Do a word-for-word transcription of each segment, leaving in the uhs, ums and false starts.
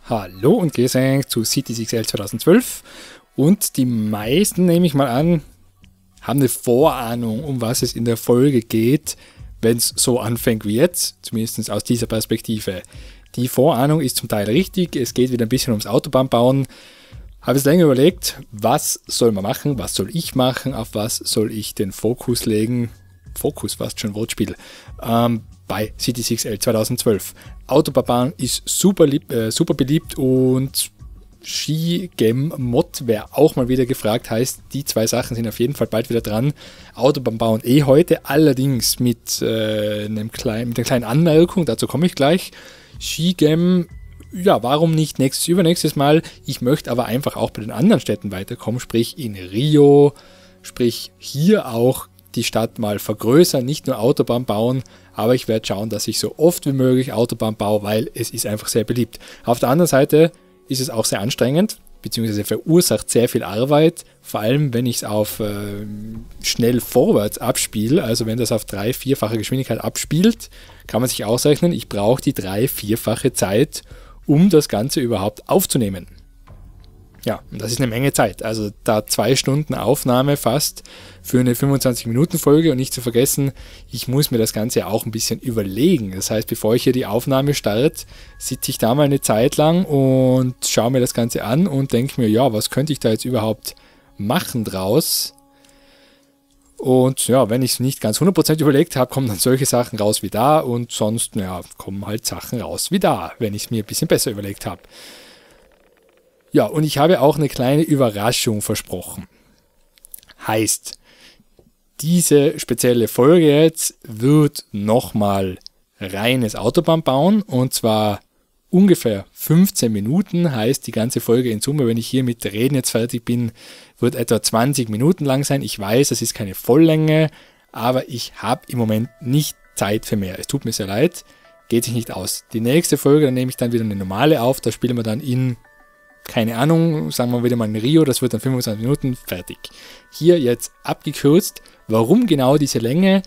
Hallo und grüß euch zu CitySixL zweitausendzwölf und die meisten, nehme ich mal an, haben eine Vorahnung, um was es in der Folge geht, wenn es so anfängt wie jetzt, zumindest aus dieser Perspektive. Die Vorahnung ist zum Teil richtig, es geht wieder ein bisschen ums Autobahnbauen. Habe jetzt länger überlegt, was soll man machen, was soll ich machen, auf was soll ich den Fokus legen, Fokus, fast schon Wortspiel, ähm, bei CitySixL zweitausendzwölf. Autobahnbauen ist super, lieb, äh, super beliebt und Ski-Gem-Mod wäre auch mal wieder gefragt, heißt, die zwei Sachen sind auf jeden Fall bald wieder dran. Autobahnbauen eh heute, allerdings mit, äh, einem kleinen, mit einer kleinen Anmerkung, dazu komme ich gleich. Ski-Gem, ja, warum nicht nächstes, übernächstes Mal? Ich möchte aber einfach auch bei den anderen Städten weiterkommen, sprich in Rio, sprich hier auch die Stadt mal vergrößern, nicht nur Autobahn bauen, aber ich werde schauen, dass ich so oft wie möglich Autobahn baue, weil es ist einfach sehr beliebt. Auf der anderen Seite ist es auch sehr anstrengend, beziehungsweise verursacht sehr viel Arbeit, vor allem wenn ich es auf äh, schnell vorwärts abspiele, also wenn das auf drei-, vierfache Geschwindigkeit abspielt, kann man sich ausrechnen, ich brauche die drei-, vierfache Zeit, um das Ganze überhaupt aufzunehmen. Ja, und das ist eine Menge Zeit. Also da zwei Stunden Aufnahme fast für eine fünfundzwanzig-Minuten-Folge und nicht zu vergessen, ich muss mir das Ganze auch ein bisschen überlegen. Das heißt, bevor ich hier die Aufnahme starte, sitze ich da mal eine Zeit lang und schaue mir das Ganze an und denke mir, ja, was könnte ich da jetzt überhaupt machen draus? Und ja, wenn ich es nicht ganz hundert Prozent überlegt habe, kommen dann solche Sachen raus wie da und sonst, ja, kommen halt Sachen raus wie da, wenn ich es mir ein bisschen besser überlegt habe. Ja, und ich habe auch eine kleine Überraschung versprochen. Heißt, diese spezielle Folge jetzt wird nochmal reines Autobahnbauen und zwar ungefähr fünfzehn Minuten, heißt die ganze Folge in Summe, wenn ich hier mit Reden jetzt fertig bin, wird etwa zwanzig Minuten lang sein. Ich weiß, das ist keine Volllänge, aber ich habe im Moment nicht Zeit für mehr. Es tut mir sehr leid, geht sich nicht aus. Die nächste Folge, dann nehme ich dann wieder eine normale auf, da spielen wir dann in keine Ahnung, sagen wir wieder mal in Rio, das wird dann fünfundzwanzig Minuten, fertig. Hier jetzt abgekürzt, warum genau diese Länge?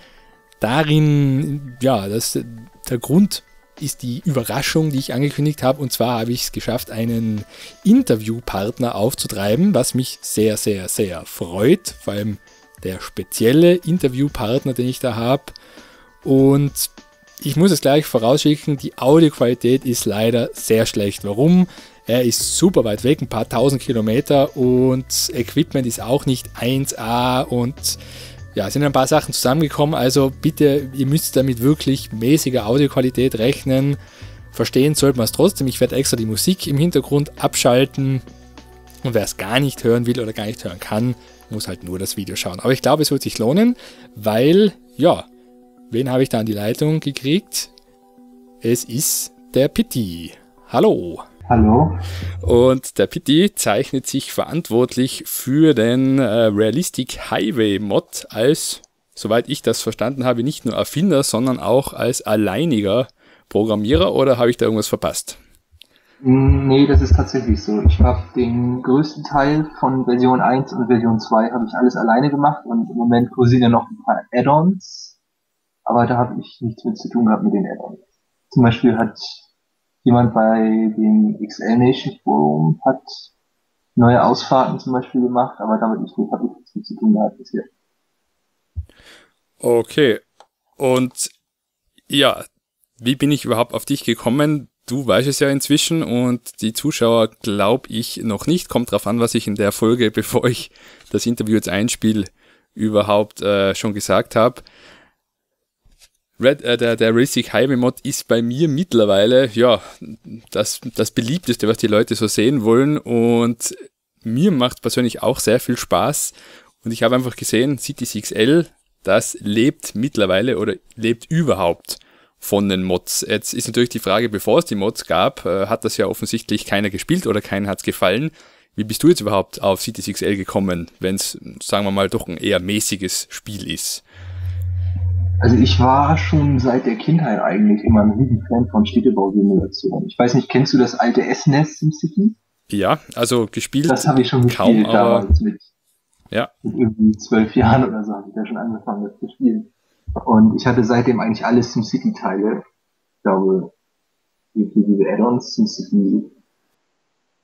Darin, ja, das, der Grund ist die Überraschung, die ich angekündigt habe, und zwar habe ich es geschafft, einen Interviewpartner aufzutreiben, was mich sehr, sehr, sehr freut, vor allem der spezielle Interviewpartner, den ich da habe, und ich muss es gleich vorausschicken, die Audioqualität ist leider sehr schlecht. Warum? Er ist super weit weg, ein paar tausend Kilometer und Equipment ist auch nicht eins A und ja, es sind ein paar Sachen zusammengekommen, also bitte, ihr müsst damit wirklich mäßiger Audioqualität rechnen. Verstehen sollte man es trotzdem, ich werde extra die Musik im Hintergrund abschalten und wer es gar nicht hören will oder gar nicht hören kann, muss halt nur das Video schauen. Aber ich glaube, es wird sich lohnen, weil, ja, wen habe ich da an die Leitung gekriegt? Es ist der Pitti. Hallo. Hallo. Und der Pitti zeichnet sich verantwortlich für den äh, Realistic Highway Mod als, soweit ich das verstanden habe, nicht nur Erfinder, sondern auch als alleiniger Programmierer, oder habe ich da irgendwas verpasst? Nee, das ist tatsächlich so. Ich habe den größten Teil von Version eins und Version zwei habe ich alles alleine gemacht und im Moment kursieren ja noch ein paar Add-ons, aber da habe ich nichts mit zu tun gehabt mit den Add-ons. Zum Beispiel hat jemand bei dem X L Nation Forum hat neue Ausfahrten zum Beispiel gemacht, aber damit ich nicht, habe ich nichts mit zu tun gehabt bisher. Okay. Und ja, wie bin ich überhaupt auf dich gekommen? Du weißt es ja inzwischen und die Zuschauer glaube ich noch nicht. Kommt drauf an, was ich in der Folge, bevor ich das Interview jetzt einspiele, überhaupt äh, schon gesagt habe. Red, äh, der, der Realistic Highway Mod ist bei mir mittlerweile ja das, das beliebteste, was die Leute so sehen wollen, und mir macht persönlich auch sehr viel Spaß und ich habe einfach gesehen, CitySixL, das lebt mittlerweile oder lebt überhaupt von den Mods. Jetzt ist natürlich die Frage, bevor es die Mods gab, äh, hat das ja offensichtlich keiner gespielt oder keinen hat es gefallen. Wie bist du jetzt überhaupt auf CitySixL gekommen, wenn es, sagen wir mal, doch ein eher mäßiges Spiel ist? Also ich war schon seit der Kindheit eigentlich immer ein Riesenfan von Städtebausimulationen. Ich weiß nicht, kennst du das alte S N E S SimCity? Ja, also gespielt das habe ich schon kaum, gespielt aber damals mit, ja. mit irgendwie zwölf Jahren oder so habe ich da schon angefangen, das zu spielen. Und ich hatte seitdem eigentlich alle SimCity-Teile. Ich glaube, inklusive Add-ons, SimCity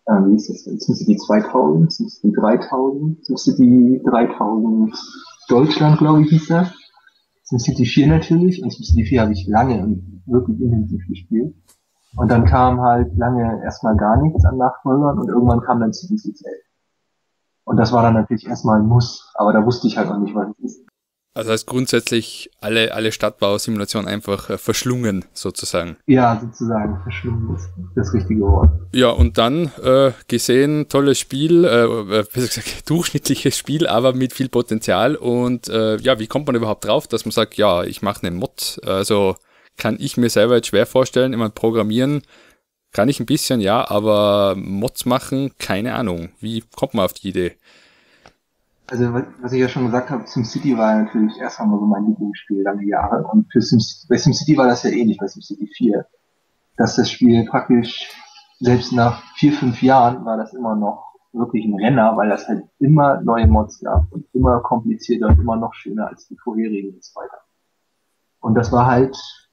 äh, wie ist das denn? SimCity zweitausend, SimCity dreitausend, SimCity dreitausend Deutschland, glaube ich, hieß das. SimCity vier natürlich, und SimCity vier habe ich lange und wirklich intensiv gespielt. Und dann kam halt lange erstmal gar nichts an Nachfolgern und irgendwann kam dann CityXL. Und das war dann natürlich erstmal ein Muss, aber da wusste ich halt noch nicht, was es ist. Also heißt grundsätzlich alle, alle Stadtbausimulationen einfach äh, verschlungen, sozusagen. Ja, sozusagen, verschlungen ist das richtige Wort. Ja, und dann äh, gesehen, tolles Spiel, äh, besser gesagt, durchschnittliches Spiel, aber mit viel Potenzial. Und äh, ja, wie kommt man überhaupt drauf, dass man sagt, ja, ich mache einen Mod? Also kann ich mir selber jetzt schwer vorstellen, immer programmieren kann ich ein bisschen, ja, aber Mods machen, keine Ahnung. Wie kommt man auf die Idee? Also was ich ja schon gesagt habe, SimCity war natürlich erst einmal so mein Lieblingsspiel lange Jahre. Und für Sim, bei SimCity war das ja ähnlich, bei SimCity vier. Dass das Spiel praktisch, selbst nach vier, fünf Jahren, war das immer noch wirklich ein Renner, weil das halt immer neue Mods gab und immer komplizierter und immer noch schöner als die vorherigen und so weiter. Und das war halt,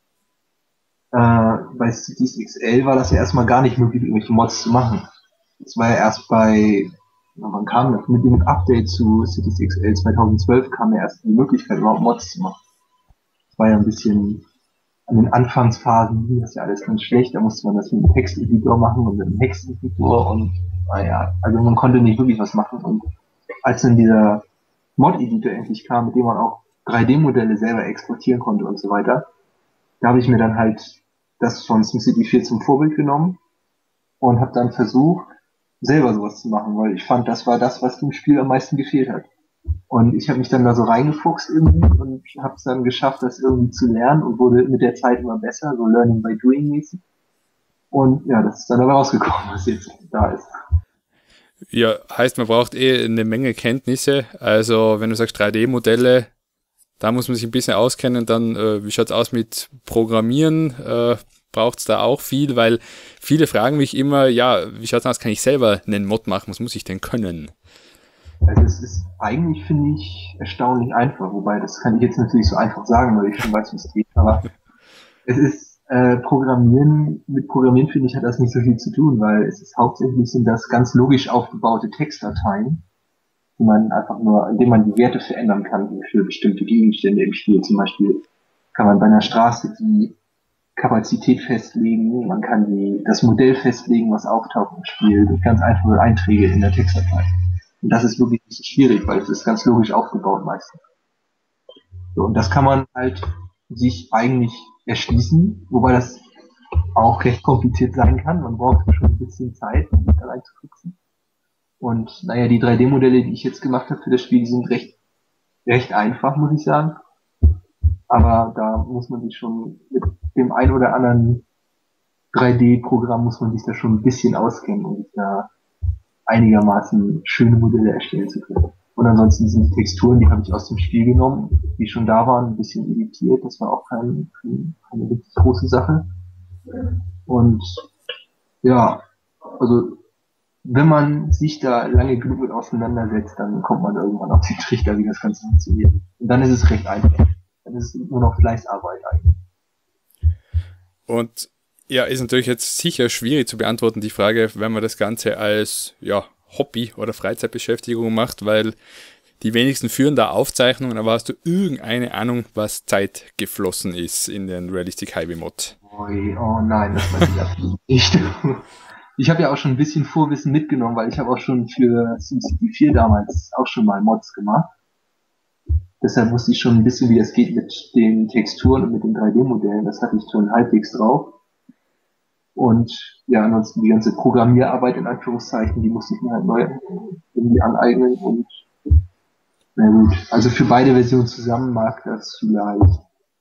äh, bei CityXL war das ja erstmal gar nicht möglich, irgendwelche Mods zu machen. Das war ja erst bei, wann kam das? Mit dem Update zu CityXL zweitausendzwölf kam ja erst die Möglichkeit, überhaupt Mods zu machen. Das war ja ein bisschen, an den Anfangsphasen ging das ja alles ganz schlecht, da musste man das mit einem Texteditor machen und mit einem Hexeditor und, naja, also man konnte nicht wirklich was machen. Und als dann dieser Mod-Editor endlich kam, mit dem man auch drei D-Modelle selber exportieren konnte und so weiter, da habe ich mir dann halt das von SimCity vier zum Vorbild genommen und habe dann versucht, selber sowas zu machen, weil ich fand, das war das, was dem Spiel am meisten gefehlt hat. Und ich habe mich dann da so reingefuchst irgendwie und habe es dann geschafft, das irgendwie zu lernen und wurde mit der Zeit immer besser, so Learning by Doing mäßig. Und ja, das ist dann aber rausgekommen, was jetzt da ist. Ja, heißt, man braucht eh eine Menge Kenntnisse. Also wenn du sagst drei D-Modelle, da muss man sich ein bisschen auskennen. Dann, äh, wie schaut's aus mit Programmieren? Äh, braucht es da auch viel? Weil viele fragen mich immer, ja, wie schaut's aus, kann ich selber einen Mod machen? Was muss ich denn können? Also es ist eigentlich, finde ich, erstaunlich einfach. Wobei, das kann ich jetzt natürlich so einfach sagen, weil ich schon weiß, wie es geht. Aber es ist äh, Programmieren, mit Programmieren, finde ich, hat das nicht so viel zu tun, weil es ist hauptsächlich sind das ganz logisch aufgebaute Textdateien, die man einfach nur, indem man die Werte verändern kann für bestimmte Gegenstände im Spiel. Zum Beispiel kann man bei einer Straße die Kapazität festlegen, man kann die, das Modell festlegen, was auftaucht im Spiel, durch ganz einfache Einträge in der Textdatei. Und das ist wirklich nicht so schwierig, weil es ist ganz logisch aufgebaut meistens. So, und das kann man halt sich eigentlich erschließen, wobei das auch recht kompliziert sein kann. Man braucht schon ein bisschen Zeit, um sich da reinzufuchsen. Und naja, die drei D-Modelle, die ich jetzt gemacht habe für das Spiel, die sind recht, recht einfach, muss ich sagen. Aber da muss man sich schon mit dem ein oder anderen drei D-Programm muss man sich da schon ein bisschen auskennen, um sich da einigermaßen schöne Modelle erstellen zu können. Und ansonsten sind die Texturen, die habe ich aus dem Spiel genommen, die schon da waren, ein bisschen editiert. Das war auch kein, kein, keine wirklich große Sache. Und ja, also wenn man sich da lange genug mit auseinandersetzt, dann kommt man irgendwann auf den Trichter, wie das Ganze funktioniert. Und dann ist es recht einfach. Dann ist es nur noch Fleißarbeit eigentlich. Und ja, ist natürlich jetzt sicher schwierig zu beantworten, die Frage, wenn man das Ganze als ja, Hobby oder Freizeitbeschäftigung macht, weil die wenigsten führen da Aufzeichnungen, aber hast du irgendeine Ahnung, was Zeit geflossen ist in den Realistic Highway Mod? Oh, oh nein, das weiß ich absolut nicht. Ich habe ja auch schon ein bisschen Vorwissen mitgenommen, weil ich habe auch schon für SimCity vier damals auch schon mal Mods gemacht. Deshalb wusste ich schon ein bisschen, wie das geht mit den Texturen und mit den drei D-Modellen. Das hatte ich schon halbwegs drauf. Und ja, ansonsten die ganze Programmierarbeit in Anführungszeichen, die musste ich mir halt neu irgendwie aneignen. Und na gut, also für beide Versionen zusammen mag das vielleicht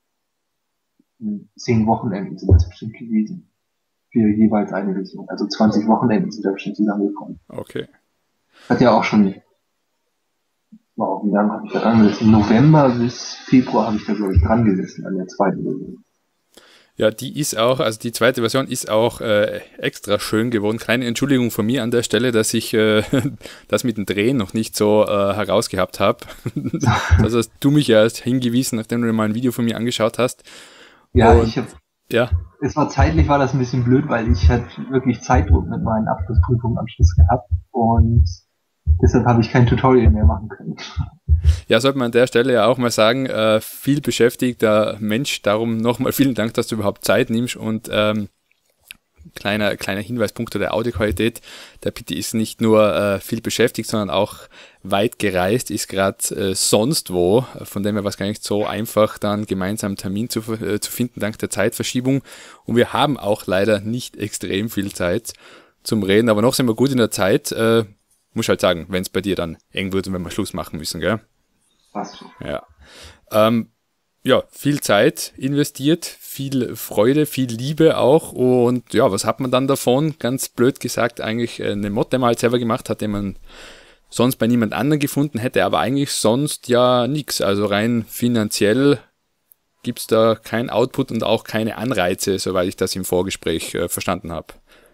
zehn Wochenenden sind das bestimmt gewesen. Für jeweils eine Version. Also zwanzig Wochenenden sind da bestimmt zusammengekommen. Okay. Hat ja auch schon, wow, wie lange habe ich da dran gesessen? Im November bis Februar habe ich da, glaube ich, dran gesessen an der zweiten Version. Ja, die ist auch, also die zweite Version ist auch äh, extra schön geworden. Kleine Entschuldigung von mir an der Stelle, dass ich äh, das mit dem Drehen noch nicht so äh, herausgehabt habe. Das hast du mich ja erst hingewiesen, nachdem du mal ein Video von mir angeschaut hast. Ja, Und ich habe Ja. Es war zeitlich war das ein bisschen blöd, weil ich halt wirklich Zeitdruck mit meinen Abschlussprüfungen am Schluss gehabt und deshalb habe ich kein Tutorial mehr machen können. Ja, sollte man an der Stelle ja auch mal sagen, äh, viel beschäftigter Mensch, darum nochmal vielen Dank, dass du überhaupt Zeit nimmst und ähm, kleiner, kleiner Hinweispunkt der Audioqualität. Der Pitti ist nicht nur äh, viel beschäftigt, sondern auch weit gereist, ist gerade äh, sonst wo, von dem her war es gar nicht so einfach, dann gemeinsam einen Termin zu, äh, zu finden, dank der Zeitverschiebung. Und wir haben auch leider nicht extrem viel Zeit zum Reden, aber noch sind wir gut in der Zeit. Äh, muss halt sagen, wenn es bei dir dann eng wird und wenn wir Schluss machen müssen, gell? Passt schon. Ja. Ähm, ja, viel Zeit investiert, viel Freude, viel Liebe auch und ja, was hat man dann davon? Ganz blöd gesagt, eigentlich eine Mod, die man halt selber gemacht hat, den man sonst bei niemand anderen gefunden hätte, aber eigentlich sonst ja nichts. Also rein finanziell gibt es da kein Output und auch keine Anreize, soweit ich das im Vorgespräch äh, verstanden habe.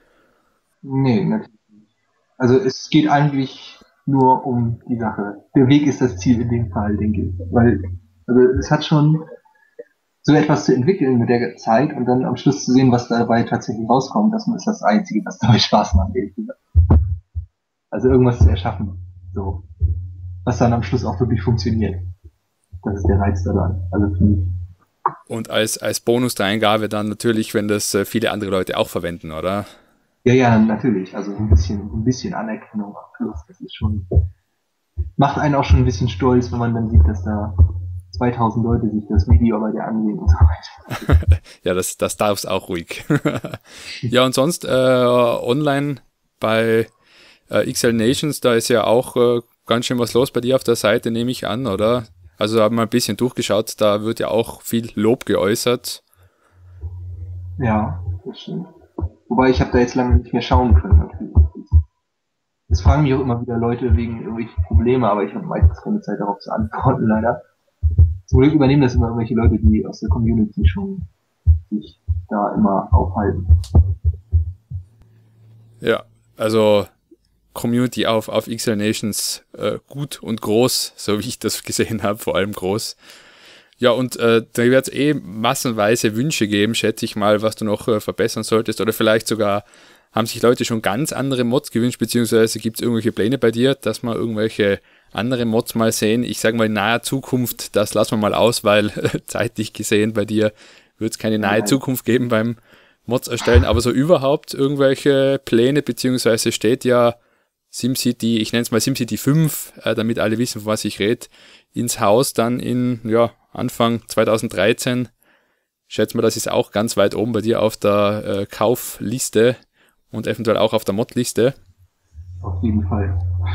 Nee, natürlich nicht. Also es geht eigentlich nur um die Sache. Der Weg ist das Ziel in dem Fall, denke ich. Weil, also es hat schon so etwas zu entwickeln mit der Zeit und dann am Schluss zu sehen, was dabei tatsächlich rauskommt, das ist das Einzige, was dabei Spaß macht, ehrlich gesagt. Also irgendwas zu erschaffen, so. Was dann am Schluss auch wirklich funktioniert. Das ist der Reiz daran. Also für mich. Und als, als Bonuseingabe dann natürlich, wenn das äh, viele andere Leute auch verwenden, oder? Ja, ja, natürlich. Also ein bisschen, ein bisschen Anerkennung am Schluss. Das ist schon, macht einen auch schon ein bisschen stolz, wenn man dann sieht, dass da zweitausend Leute sich das Video bei dir ansehen und so weiter. Ja, das, das darf es auch ruhig. Ja, und sonst äh, online bei äh, X L Nations, da ist ja auch äh, ganz schön was los bei dir auf der Seite, nehme ich an, oder? Also da haben wir ein bisschen durchgeschaut, da wird ja auch viel Lob geäußert. Ja, das stimmt. Wobei ich habe da jetzt lange nicht mehr schauen können. Natürlich. Es fragen mich auch immer wieder Leute wegen irgendwelchen Probleme, aber ich habe meistens keine Zeit darauf zu antworten, leider. Zum Glück übernehmen das immer irgendwelche Leute, die aus der Community schon sich da immer aufhalten. Ja, also Community auf, auf X L Nations äh, gut und groß, so wie ich das gesehen habe, vor allem groß. Ja, und äh, da wird es eh massenweise Wünsche geben, schätze ich mal, was du noch äh, verbessern solltest. Oder vielleicht sogar haben sich Leute schon ganz andere Mods gewünscht, beziehungsweise gibt es irgendwelche Pläne bei dir, dass wir irgendwelche andere Mods mal sehen. Ich sage mal in naher Zukunft, das lassen wir mal aus, weil äh, zeitlich gesehen bei dir wird es keine nahe Nein. Zukunft geben beim Mods erstellen. Aber so überhaupt irgendwelche Pläne, beziehungsweise steht ja SimCity, ich nenne es mal SimCity fünf, äh, damit alle wissen, von was ich rede, ins Haus dann in ja, Anfang zweitausenddreizehn. Schätze mal, das ist auch ganz weit oben bei dir auf der äh, Kaufliste und eventuell auch auf der Mod-Liste. Auf jeden Fall.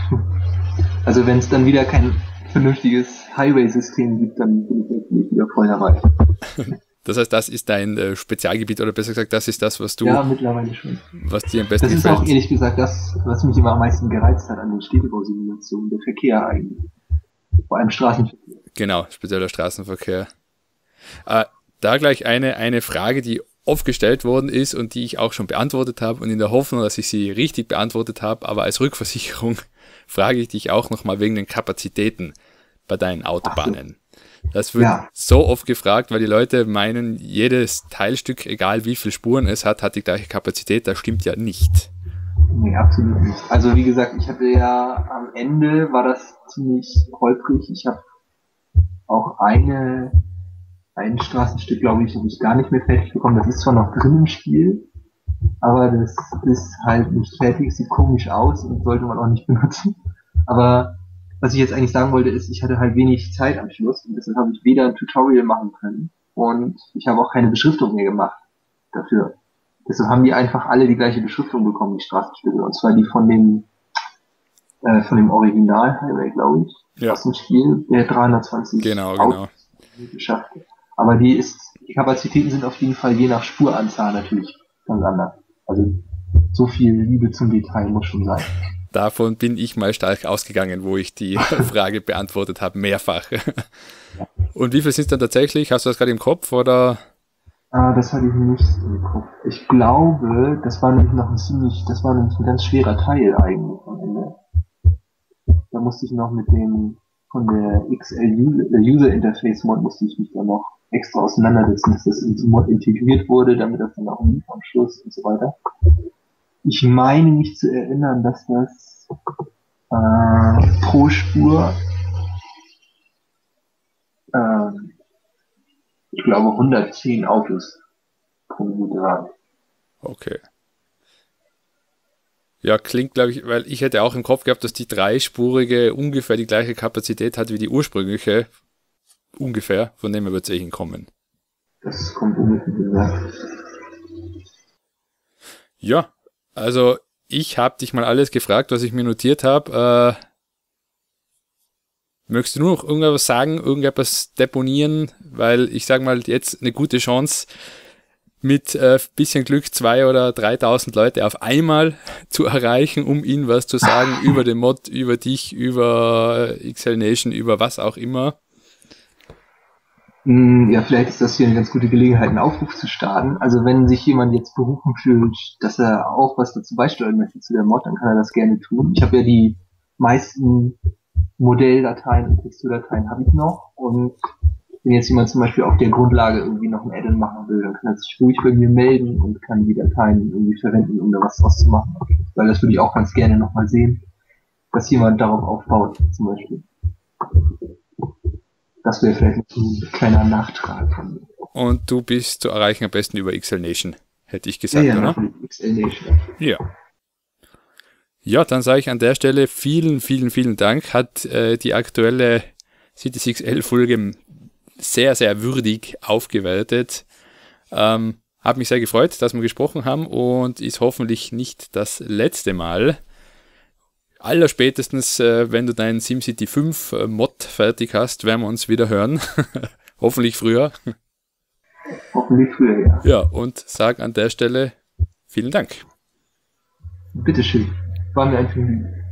Also wenn es dann wieder kein vernünftiges Highway-System gibt, dann bin ich natürlich wieder voll dabei. Das heißt, das ist dein äh, Spezialgebiet oder besser gesagt, das ist das, was du, Ja, mittlerweile schon. was dir am besten Das ist gefällt. auch ehrlich gesagt das, was mich immer am meisten gereizt hat an den Städtebausimulationen, der Verkehr eigentlich. Vor allem Straßenverkehr. Genau, spezieller Straßenverkehr. Äh, da gleich eine, eine Frage, die oft gestellt worden ist und die ich auch schon beantwortet habe und in der Hoffnung, dass ich sie richtig beantwortet habe, aber als Rückversicherung frage ich dich auch nochmal wegen den Kapazitäten bei deinen Autobahnen. Das wird Ja. so oft gefragt, weil die Leute meinen, jedes Teilstück, egal wie viele Spuren es hat, hat die gleiche Kapazität. Das stimmt ja nicht. Nee, absolut nicht. Also wie gesagt, ich hatte ja am Ende war das ziemlich holprig. Ich habe auch eine ein Straßenstück, glaube ich, habe ich gar nicht mehr fertig bekommen. Das ist zwar noch drin im Spiel, aber das ist halt nicht fertig, sieht komisch aus und sollte man auch nicht benutzen. Aber was ich jetzt eigentlich sagen wollte, ist, ich hatte halt wenig Zeit am Schluss und deshalb habe ich weder ein Tutorial machen können und ich habe auch keine Beschriftung mehr gemacht dafür. Deshalb haben die einfach alle die gleiche Beschriftung bekommen, die Straßenstücke, und zwar die von dem äh, von dem Original Highway, glaube ich, Ja. aus dem Spiel, der dreihundertzwanzig Genau, Autos genau. geschafft hat. Aber die ist, die Kapazitäten sind auf jeden Fall je nach Spuranzahl natürlich ganz anders. Also so viel Liebe zum Detail muss schon sein. Davon bin ich mal stark ausgegangen, wo ich die Frage beantwortet habe, mehrfach. Und wie viel sind es dann tatsächlich? Hast du das gerade im Kopf oder? Ah, das hatte ich nicht im Kopf. Ich glaube, das war nämlich noch ein ziemlich, das war nämlich ein ganz schwerer Teil eigentlich am Ende. Da musste ich noch mit dem, von der X L User Interface Mod musste ich mich dann noch extra auseinandersetzen, dass das ins Mod integriert wurde, damit das dann auch lief am Schluss und so weiter. Ich meine mich zu erinnern, dass das äh, pro Spur äh, ich glaube hundertzehn Autos pro Minute waren. Okay. Ja, klingt, glaube ich, weil ich hätte auch im Kopf gehabt, dass die dreispurige ungefähr die gleiche Kapazität hat wie die ursprüngliche. Ungefähr, von dem wird es eh hinkommen. Das kommt ungefähr. Ja, also ich habe dich mal alles gefragt, was ich mir notiert habe. Äh, möchtest du nur noch irgendwas sagen, irgendetwas deponieren? Weil ich sage mal, jetzt eine gute Chance, mit äh, bisschen Glück zwei oder dreitausend Leute auf einmal zu erreichen, um ihnen was zu sagen über den Mod, über dich, über X L Nation, über was auch immer. Ja, vielleicht ist das hier eine ganz gute Gelegenheit, einen Aufruf zu starten. Also wenn sich jemand jetzt berufen fühlt, dass er auch was dazu beisteuern möchte zu der Mod, dann kann er das gerne tun. Ich habe ja die meisten Modelldateien und Texturdateien habe ich noch, und wenn jetzt jemand zum Beispiel auf der Grundlage irgendwie noch ein Add-on machen will, dann kann er sich ruhig bei mir melden und kann die Dateien irgendwie verwenden, um da was draus zu machen. Weil das würde ich auch ganz gerne nochmal sehen, dass jemand darauf aufbaut, zum Beispiel. Das wäre vielleicht ein kleiner Nachtrag von mir. Und du bist zu erreichen am besten über X L Nation, hätte ich gesagt, ja, ja, oder? X L Nation. Ja. Ja, dann sage ich an der Stelle vielen, vielen, vielen Dank. Hat äh, die aktuelle C T sechs L-Folge sehr, sehr würdig aufgewertet. Ähm, hat mich sehr gefreut, dass wir gesprochen haben, und ist hoffentlich nicht das letzte Mal. Allerspätestens, äh, wenn du deinen SimCity fünf äh, Mod fertig hast, werden wir uns wieder hören. Hoffentlich früher. Hoffentlich früher, ja. Ja, und sag an der Stelle vielen Dank. Bitteschön. War mir ein Vergnügen.